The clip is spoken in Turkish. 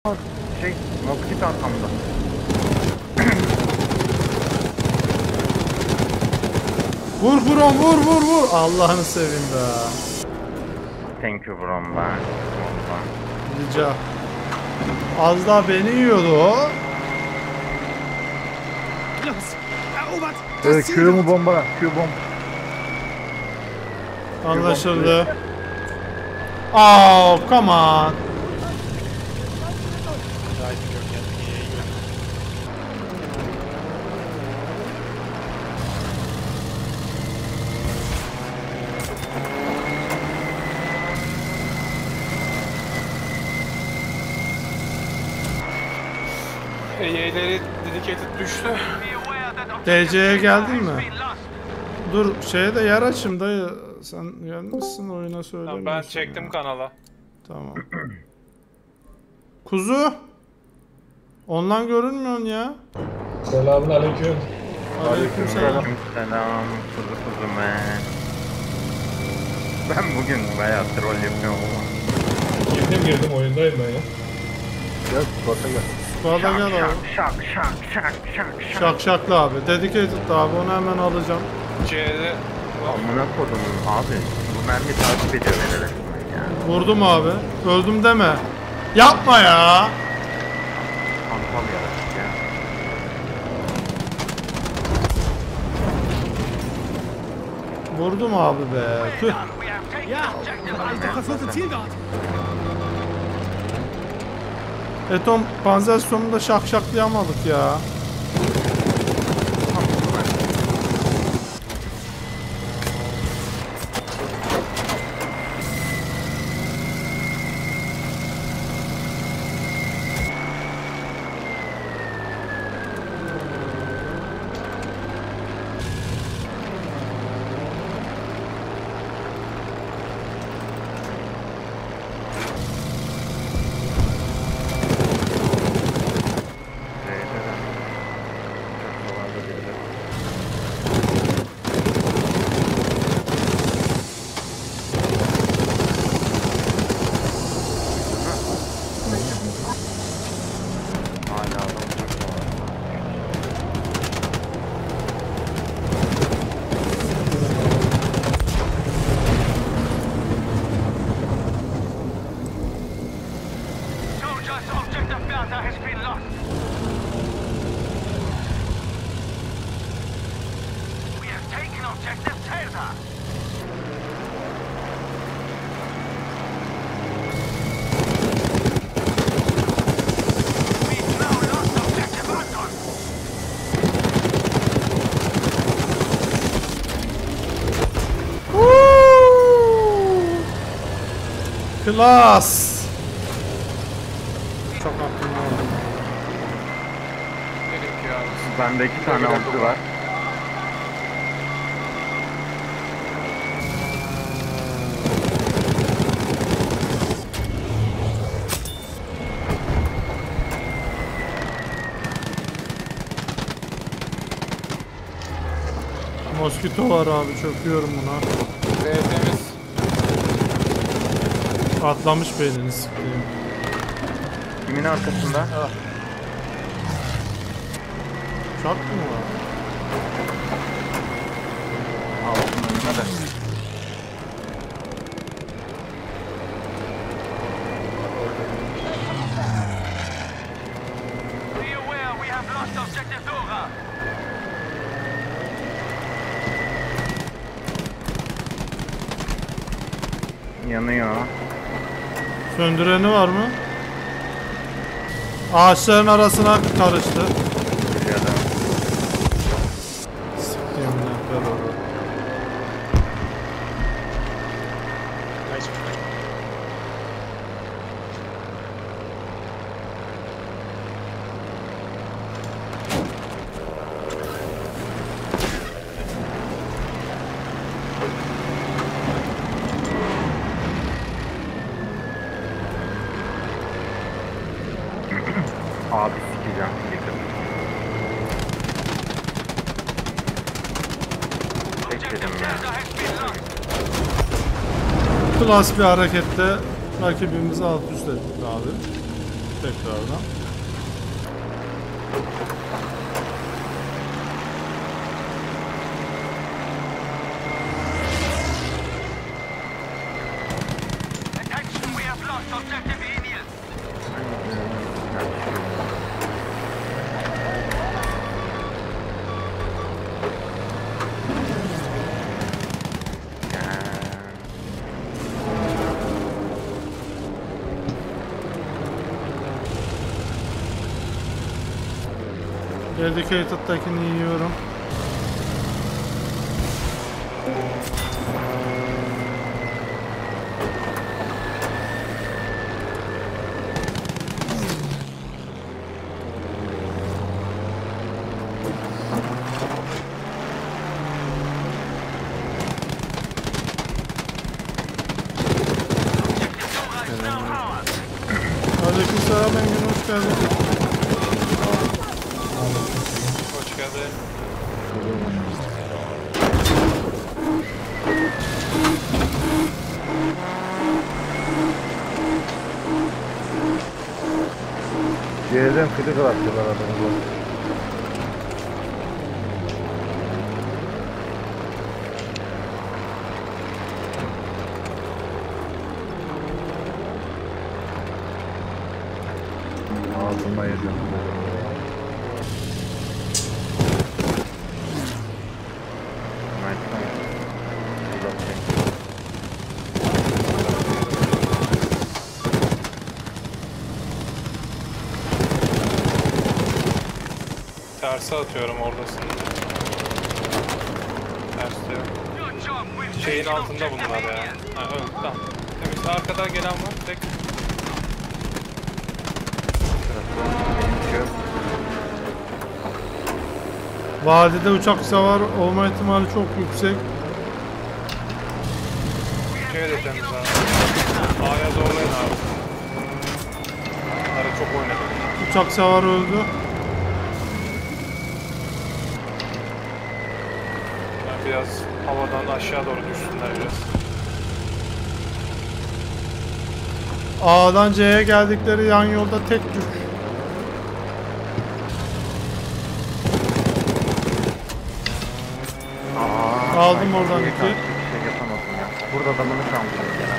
Şey, moskit arkamda. Vur Buram, vur. Allah'ını seveyim be. Thank you Buram ben. Rica. Az daha beni yiyordu o. Q mu bomba? Q bomba. Anlaşıldı. Oh, come on. EY'leri dedicated düştü. DC'ye geldin mi? Dur şeye de yer açayım dayı. Sen gelmişsin oyuna söylemiyorsun. Ben çektim ya. kanala. Tamam. Kuzu. Ondan görünmüyorsun ya. Selamun aleyküm. Aleykümselam. Selam kuzu man. Ben bugün bayağı troll yapıyorum ama. Girdim oyundayım ben ya. Gel Squat'a gel. Squad'a gel abi. Şak. Şakşaklı abi. Dedicated abi onu hemen alacağım. C'de Amına kodumun abi. Bu mermi takip ediyor beni resmen ya. Vurdum abi. Öldüm deme. Yapma ya. Antal yaratık ya. Vurdum abi be. Tüh. Eton panzerstonunu da şakşaklayamadık ya. Hala adam uçakta var. Soldiers, objective Delta has been lost. We have taken objective Delta. We've now lost objective Anton. Klas. Çok aklımda oldu. gerekiyor abi. Bende 2 tane avcı var. Moskito var abi çöküyorum buna. B temiz. Atlamış beynini sıkayım. Kimin arkasında? Çak mı var? Altının önüne de. Be aware, we have lost objective Dora. Yanıyor. Söndüreni var mı? Ağaçların arasına karıştı. Ya da Siktiğim nefret oldu. abi sikeceğim. Yakın. Bekledim ya. Delta has been lost. Klas bir harekette rakibimizi alt üst ettik abi. tekrardan. Attention, we have lost objective Emil. Dedicated'dakini yiyorum. Dora is now ours. Aleykümselam Engin, hoş geldin. Hoş geldin. C'den klip attılar adamı. Ağzıma yedim. Terse atıyorum oradasın. Terste yok. Good job. We've Şeyin taken altında objective bunlar ya. Emil. Ha, öyle, tamam. Temiz. Arkadan gelen var. Tek. Vadide uçak savar olma ihtimali çok yüksek. Şey de temiz abi. A'ya zorlayın abi. Bunları çok oynadım. Uçak savar öldü. Yani biraz havadan aşağı doğru düşsünler biraz. A'dan C'ye geldikleri yan yolda tek tük. Aldım oradan iki. Şey yapamadım ya. Burada adamını kaldırıyor genelde.